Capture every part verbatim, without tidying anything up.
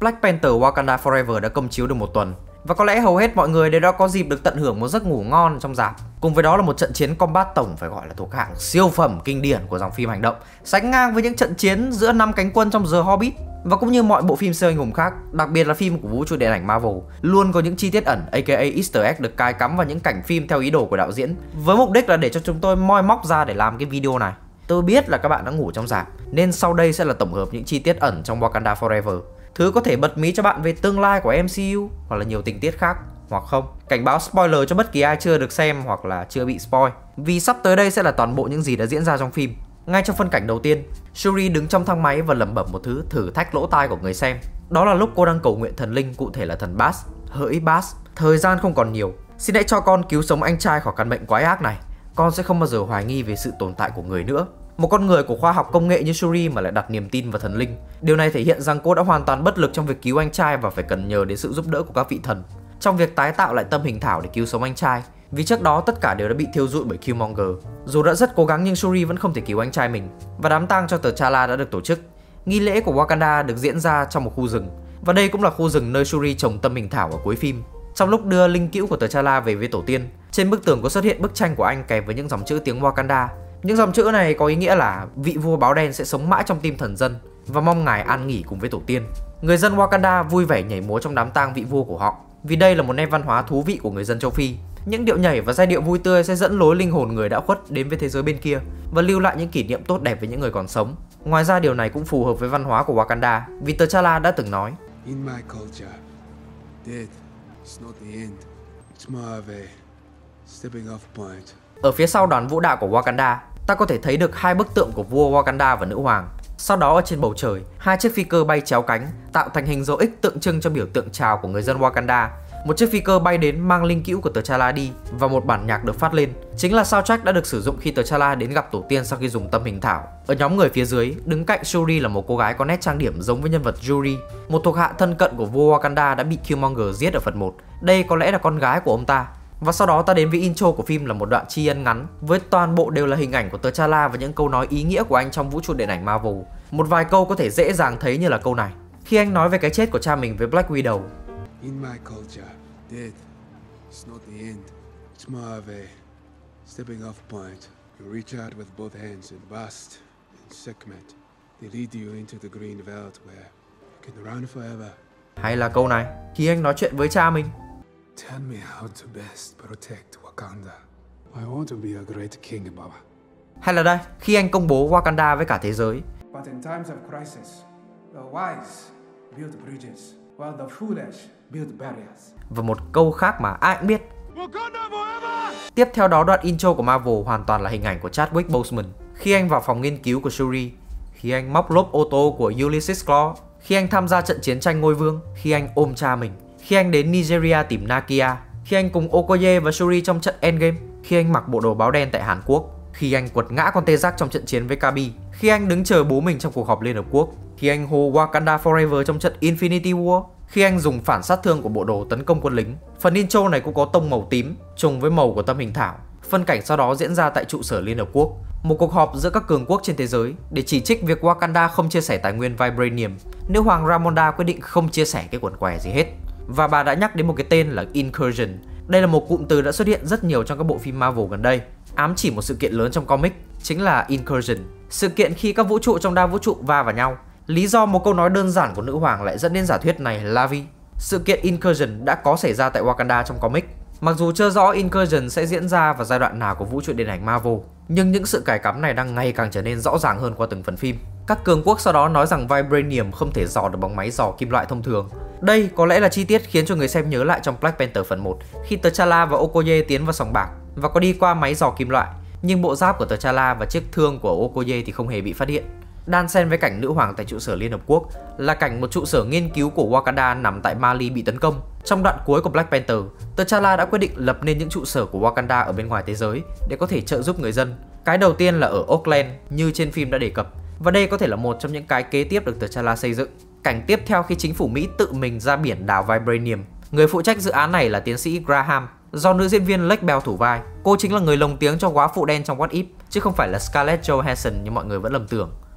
Black Panther Wakanda Forever đã công chiếu được một tuần. Và có lẽ hầu hết mọi người đều đã có dịp được tận hưởng một giấc ngủ ngon trong rạp. Cùng với đó là một trận chiến combat tổng phải gọi là thuộc hạng siêu phẩm kinh điển của dòng phim hành động, sánh ngang với những trận chiến giữa năm cánh quân trong The Hobbit. Và cũng như mọi bộ phim siêu anh hùng khác, đặc biệt là phim của vũ trụ điện ảnh Marvel, luôn có những chi tiết ẩn aka Easter egg được cài cắm vào những cảnh phim theo ý đồ của đạo diễn, với mục đích là để cho chúng tôi moi móc ra để làm cái video này. Tôi biết là các bạn đã ngủ trong rạp, nên sau đây sẽ là tổng hợp những chi tiết ẩn trong Wakanda Forever, thứ có thể bật mí cho bạn về tương lai của em xê u hoặc là nhiều tình tiết khác, hoặc không. Cảnh báo spoiler cho bất kỳ ai chưa được xem hoặc là chưa bị spoil, vì sắp tới đây sẽ là toàn bộ những gì đã diễn ra trong phim. Ngay trong phân cảnh đầu tiên, Shuri đứng trong thang máy và lẩm bẩm một thứ thử thách lỗ tai của người xem. Đó là lúc cô đang cầu nguyện thần linh, cụ thể là thần Bast. Hỡi Bast, thời gian không còn nhiều, xin hãy cho con cứu sống anh trai khỏi căn bệnh quái ác này. Con sẽ không bao giờ hoài nghi về sự tồn tại của người nữa. Một con người của khoa học công nghệ như Shuri mà lại đặt niềm tin vào thần linh. Điều này thể hiện rằng cô đã hoàn toàn bất lực trong việc cứu anh trai và phải cần nhờ đến sự giúp đỡ của các vị thần trong việc tái tạo lại tâm hình thảo để cứu sống anh trai. Vì trước đó tất cả đều đã bị thiêu rụi bởi Killmonger. Dù đã rất cố gắng nhưng Shuri vẫn không thể cứu anh trai mình. Và đám tang cho T'Challa đã được tổ chức. Nghi lễ của Wakanda được diễn ra trong một khu rừng. Và đây cũng là khu rừng nơi Shuri trồng tâm hình thảo ở cuối phim. Trong lúc đưa linh cữu của T'Challa về với tổ tiên, trên bức tường có xuất hiện bức tranh của anh kèm với những dòng chữ tiếng Wakanda. Những dòng chữ này có ý nghĩa là vị vua báo đen sẽ sống mãi trong tim thần dân và mong ngài an nghỉ cùng với tổ tiên. Người dân Wakanda vui vẻ nhảy múa trong đám tang vị vua của họ, vì đây là một nét văn hóa thú vị của người dân châu Phi. Những điệu nhảy và giai điệu vui tươi sẽ dẫn lối linh hồn người đã khuất đến với thế giới bên kia và lưu lại những kỷ niệm tốt đẹp với những người còn sống. Ngoài ra điều này cũng phù hợp với văn hóa của Wakanda, vì T'Challa đã từng nói: In my culture, death is not the end. It's more of a stepping off point. Ở phía sau đoàn vũ đạo của Wakanda, ta có thể thấy được hai bức tượng của vua Wakanda và nữ hoàng. Sau đó ở trên bầu trời, hai chiếc phi cơ bay chéo cánh tạo thành hình dấu X tượng trưng cho biểu tượng chào của người dân Wakanda. Một chiếc phi cơ bay đến mang linh cữu của T'Challa đi và một bản nhạc được phát lên, chính là soundtrack đã được sử dụng khi T'Challa đến gặp tổ tiên sau khi dùng tâm hình thảo. Ở nhóm người phía dưới, đứng cạnh Shuri là một cô gái có nét trang điểm giống với nhân vật Yuri, một thuộc hạ thân cận của vua Wakanda đã bị Killmonger giết ở phần một. Đây có lẽ là con gái của ông ta. Và sau đó ta đến với intro của phim là một đoạn tri ân ngắn với toàn bộ đều là hình ảnh của T'Challa và những câu nói ý nghĩa của anh trong vũ trụ điện ảnh Marvel. Một vài câu có thể dễ dàng thấy như là câu này, khi anh nói về cái chết của cha mình với Black Widow. In my culture, death is not the end. It's more of a stepping off point. You reach out with both hands and Bast and Sekhmet. They lead you into the green belt where you can run forever. Hay là câu này, khi anh nói chuyện với cha mình. Tell me how to best protect Wakanda. I want to be a great king, Baba. Hay là đây, khi anh công bố Wakanda với cả thế giới. But in times of crisis, the wise build bridges, while the foolish build barriers. Và một câu khác mà ai cũng biết. Wakanda forever! Tiếp theo đó, đoạn intro của Marvel hoàn toàn là hình ảnh của Chadwick Boseman khi anh vào phòng nghiên cứu của Shuri, khi anh móc lốp ô tô của Ulysses Claw, khi anh tham gia trận chiến tranh ngôi vương, khi anh ôm cha mình, khi anh đến Nigeria tìm Nakia, khi anh cùng Okoye và Shuri trong trận Endgame, khi anh mặc bộ đồ báo đen tại Hàn Quốc, khi anh quật ngã con tê giác trong trận chiến với Kabi, khi anh đứng chờ bố mình trong cuộc họp Liên Hợp Quốc, khi anh hô Wakanda Forever trong trận Infinity War, khi anh dùng phản sát thương của bộ đồ tấn công quân lính. Phần intro này cũng có tông màu tím trùng với màu của tâm hình thảo. Phân cảnh sau đó diễn ra tại trụ sở Liên Hợp Quốc, một cuộc họp giữa các cường quốc trên thế giới để chỉ trích việc Wakanda không chia sẻ tài nguyên Vibranium. Nữ hoàng Ramonda quyết định không chia sẻ cái quần què gì hết. Và bà đã nhắc đến một cái tên là Incursion. Đây là một cụm từ đã xuất hiện rất nhiều trong các bộ phim Marvel gần đây, ám chỉ một sự kiện lớn trong comic, chính là Incursion, sự kiện khi các vũ trụ trong đa vũ trụ va vào nhau. Lý do một câu nói đơn giản của nữ hoàng lại dẫn đến giả thuyết này là vì sự kiện Incursion đã có xảy ra tại Wakanda trong comic. Mặc dù chưa rõ Incursion sẽ diễn ra vào giai đoạn nào của vũ trụ điện ảnh Marvel, nhưng những sự cài cắm này đang ngày càng trở nên rõ ràng hơn qua từng phần phim. Các cường quốc sau đó nói rằng Vibranium không thể dò được bằng máy dò kim loại thông thường. Đây có lẽ là chi tiết khiến cho người xem nhớ lại trong Black Panther phần một, khi T'Challa và Okoye tiến vào sòng bạc và có đi qua máy dò kim loại, nhưng bộ giáp của T'Challa và chiếc thương của Okoye thì không hề bị phát hiện. Đan xen với cảnh nữ hoàng tại trụ sở Liên Hợp Quốc là cảnh một trụ sở nghiên cứu của Wakanda nằm tại Mali bị tấn công. Trong đoạn cuối của Black Panther, T'Challa đã quyết định lập nên những trụ sở của Wakanda ở bên ngoài thế giới để có thể trợ giúp người dân. Cái đầu tiên là ở Auckland như trên phim đã đề cập, và đây có thể là một trong những cái kế tiếp được T'Challa xây dựng. Cảnh tiếp theo khi chính phủ Mỹ tự mình ra biển đào Vibranium. Người phụ trách dự án này là tiến sĩ Graham, do nữ diễn viên Lake Bell thủ vai. Cô chính là người lồng tiếng cho góa phụ đen trong What If, chứ không phải là Scarlett Johansson như mọi người vẫn lầm tưởng.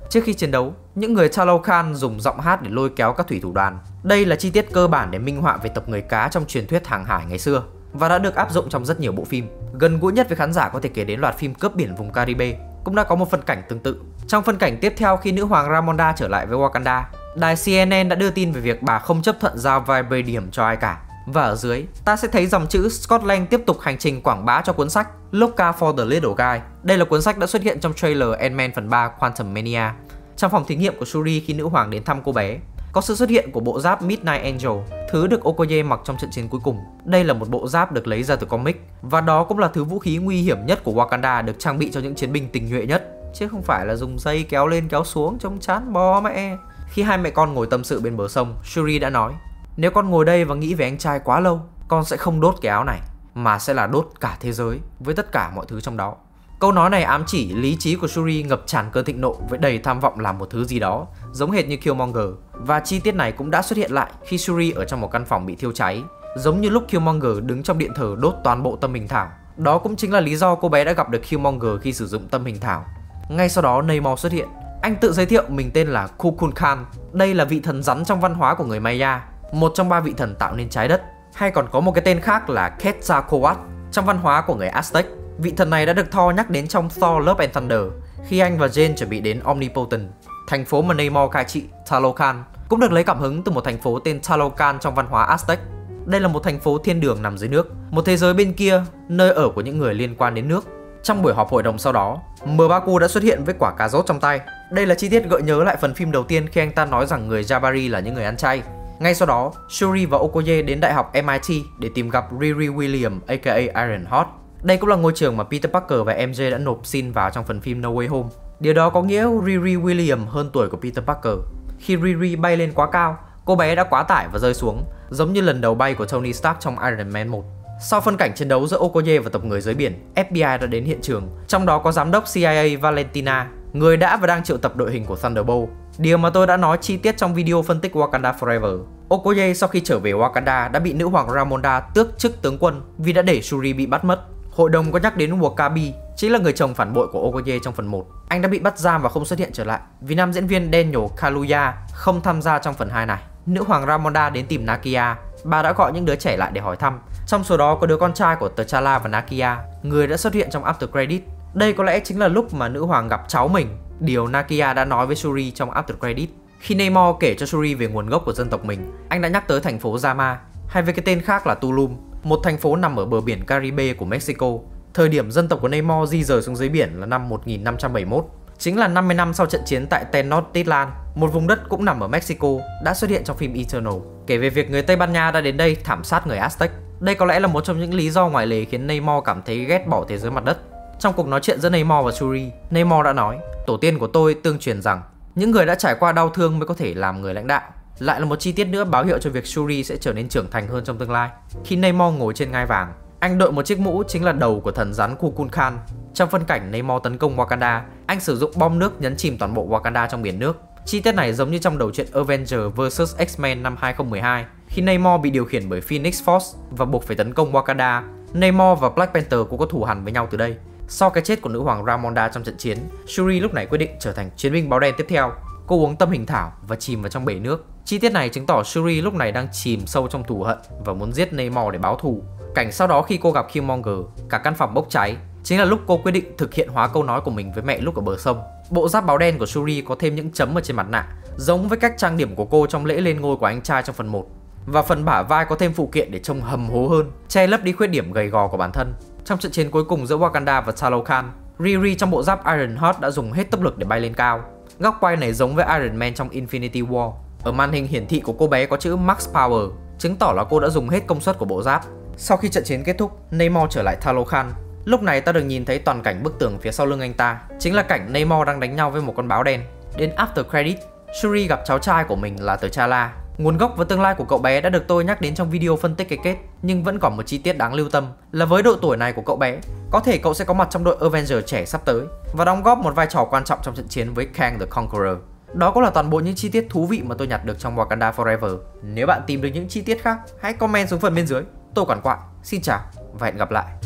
Trước khi chiến đấu, những người Talokan dùng giọng hát để lôi kéo các thủy thủ đoàn. Đây là chi tiết cơ bản để minh họa về tộc người cá trong truyền thuyết hàng hải ngày xưa và đã được áp dụng trong rất nhiều bộ phim. Gần gũi nhất với khán giả có thể kể đến loạt phim Cướp biển vùng Caribe cũng đã có một phân cảnh tương tự. Trong phân cảnh tiếp theo, khi nữ hoàng Ramonda trở lại với Wakanda, đài C N N đã đưa tin về việc bà không chấp thuận giao vibranium cho ai cả. Và ở dưới, ta sẽ thấy dòng chữ Scotland tiếp tục hành trình quảng bá cho cuốn sách Look Out for the Little Guy. Đây là cuốn sách đã xuất hiện trong trailer Ant-Man phần ba Quantum Mania. Trong phòng thí nghiệm của Shuri khi nữ hoàng đến thăm cô bé, có sự xuất hiện của bộ giáp Midnight Angel, thứ được Okoye mặc trong trận chiến cuối cùng. Đây là một bộ giáp được lấy ra từ comic, và đó cũng là thứ vũ khí nguy hiểm nhất của Wakanda được trang bị cho những chiến binh tình nhuệ nhất, chứ không phải là dùng dây kéo lên kéo xuống trông chán bò mẹ. Khi hai mẹ con ngồi tâm sự bên bờ sông, Shuri đã nói: nếu con ngồi đây và nghĩ về anh trai quá lâu, con sẽ không đốt cái áo này, mà sẽ là đốt cả thế giới với tất cả mọi thứ trong đó. Câu nói này ám chỉ lý trí của Shuri ngập tràn cơn thịnh nộ với đầy tham vọng làm một thứ gì đó giống hệt như Killmonger. Và chi tiết này cũng đã xuất hiện lại khi Shuri ở trong một căn phòng bị thiêu cháy, giống như lúc Killmonger đứng trong điện thờ đốt toàn bộ tâm hình thảo. Đó cũng chính là lý do cô bé đã gặp được Killmonger khi sử dụng tâm hình thảo. Ngay sau đó Namor xuất hiện. Anh tự giới thiệu mình tên là Kukulkan. Đây là vị thần rắn trong văn hóa của người Maya, một trong ba vị thần tạo nên trái đất, hay còn có một cái tên khác là Quetzalcoatl trong văn hóa của người Aztec. Vị thần này đã được Thor nhắc đến trong Thor Love and Thunder khi anh và Jane chuẩn bị đến Omnipotent. Thành phố mà Namor cai trị, Talokan, cũng được lấy cảm hứng từ một thành phố tên Talokan trong văn hóa Aztec. Đây là một thành phố thiên đường nằm dưới nước, một thế giới bên kia, nơi ở của những người liên quan đến nước. Trong buổi họp hội đồng sau đó, M'Baku đã xuất hiện với quả cà rốt trong tay. Đây là chi tiết gợi nhớ lại phần phim đầu tiên khi anh ta nói rằng người Jabari là những người ăn chay. Ngay sau đó, Shuri và Okoye đến đại học M I T để tìm gặp Riri Williams aka Ironheart. Đây cũng là ngôi trường mà Peter Parker và M J đã nộp xin vào trong phần phim No Way Home. Điều đó có nghĩa Riri Williams hơn tuổi của Peter Parker. Khi Riri bay lên quá cao, cô bé đã quá tải và rơi xuống, giống như lần đầu bay của Tony Stark trong Iron Man một. Sau phân cảnh chiến đấu giữa Okoye và tộc người dưới biển, F B I đã đến hiện trường, trong đó có giám đốc C I A Valentina, người đã và đang triệu tập đội hình của Thunderbolt. Điều mà tôi đã nói chi tiết trong video phân tích Wakanda Forever. Okoye sau khi trở về Wakanda đã bị nữ hoàng Ramonda tước chức tướng quân vì đã để Shuri bị bắt mất. Hội đồng có nhắc đến Wakabi, chính là người chồng phản bội của Okoye trong phần một. Anh đã bị bắt giam và không xuất hiện trở lại vì nam diễn viên Daniel Kaluuya không tham gia trong phần hai này. Nữ hoàng Ramonda đến tìm Nakia. Bà đã gọi những đứa trẻ lại để hỏi thăm. Trong số đó có đứa con trai của T'Challa và Nakia, người đã xuất hiện trong After Credit. Đây có lẽ chính là lúc mà nữ hoàng gặp cháu mình, điều Nakia đã nói với Shuri trong After Credit. Khi Namor kể cho Shuri về nguồn gốc của dân tộc mình, anh đã nhắc tới thành phố Zama, hay với cái tên khác là Tulum, một thành phố nằm ở bờ biển Caribe của Mexico. Thời điểm dân tộc của Namor di rời xuống dưới biển là năm một nghìn năm trăm bảy mươi mốt, chính là năm mươi năm sau trận chiến tại Tenochtitlan, một vùng đất cũng nằm ở Mexico, đã xuất hiện trong phim Eternal, kể về việc người Tây Ban Nha đã đến đây thảm sát người Aztec. Đây có lẽ là một trong những lý do ngoại lệ khiến Namor cảm thấy ghét bỏ thế giới mặt đất. Trong cuộc nói chuyện giữa Namor và Shuri, Namor đã nói: tổ tiên của tôi tương truyền rằng những người đã trải qua đau thương mới có thể làm người lãnh đạo. Lại là một chi tiết nữa báo hiệu cho việc Shuri sẽ trở nên trưởng thành hơn trong tương lai. Khi Namor ngồi trên ngai vàng, anh đội một chiếc mũ chính là đầu của thần rắn Kukulkan. Trong phân cảnh Namor tấn công Wakanda, anh sử dụng bom nước nhấn chìm toàn bộ Wakanda trong biển nước. Chi tiết này giống như trong đầu truyện Avengers versus. X-Men năm hai không một hai, khi Namor bị điều khiển bởi Phoenix Force và buộc phải tấn công Wakanda. Namor và Black Panther cũng có thù hằn với nhau từ đây. Sau cái chết của nữ hoàng Ramonda trong trận chiến, Shuri lúc này quyết định trở thành chiến binh báo đen tiếp theo. Cô uống tâm hình thảo và chìm vào trong bể nước. Chi tiết này chứng tỏ Shuri lúc này đang chìm sâu trong thù hận và muốn giết Namor để báo thù. Cảnh sau đó khi cô gặp Killmonger, cả căn phòng bốc cháy, chính là lúc cô quyết định thực hiện hóa câu nói của mình với mẹ lúc ở bờ sông. Bộ giáp báo đen của Shuri có thêm những chấm ở trên mặt nạ, giống với cách trang điểm của cô trong lễ lên ngôi của anh trai trong phần một. Và phần bả vai có thêm phụ kiện để trông hầm hố hơn, che lấp đi khuyết điểm gầy gò của bản thân. Trong trận chiến cuối cùng giữa Wakanda và Talokan, Riri trong bộ giáp Ironheart đã dùng hết tốc lực để bay lên cao. Góc quay này giống với Iron Man trong Infinity War. Ở màn hình hiển thị của cô bé có chữ Max Power, chứng tỏ là cô đã dùng hết công suất của bộ giáp. Sau khi trận chiến kết thúc, Namor trở lại Talokan. Lúc này ta được nhìn thấy toàn cảnh bức tường phía sau lưng anh ta, chính là cảnh Namor đang đánh nhau với một con báo đen. Đến After Credit, Shuri gặp cháu trai của mình là T'Challa. Nguồn gốc và tương lai của cậu bé đã được tôi nhắc đến trong video phân tích cái kết, nhưng vẫn còn một chi tiết đáng lưu tâm là với độ tuổi này của cậu bé, có thể cậu sẽ có mặt trong đội Avengers trẻ sắp tới và đóng góp một vai trò quan trọng trong trận chiến với Kang the Conqueror. Đó cũng là toàn bộ những chi tiết thú vị mà tôi nhặt được trong Wakanda Forever. Nếu bạn tìm được những chi tiết khác, hãy comment xuống phần bên dưới. Tôi Quản Quại, xin chào và hẹn gặp lại.